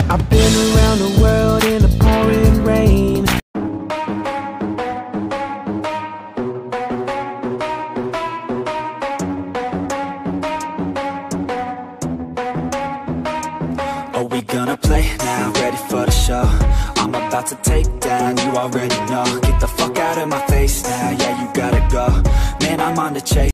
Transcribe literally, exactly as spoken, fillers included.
I've been around the world in the pouring rain. Are we gonna play now? Ready for the show? I'm about to take down, you already know. Get the fuck out of my face now, yeah, you gotta go. Man, I'm on the chase.